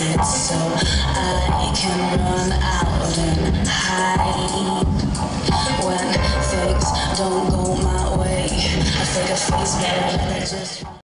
it so I can run out and hide. When things don't go my way, I fake a face, but I just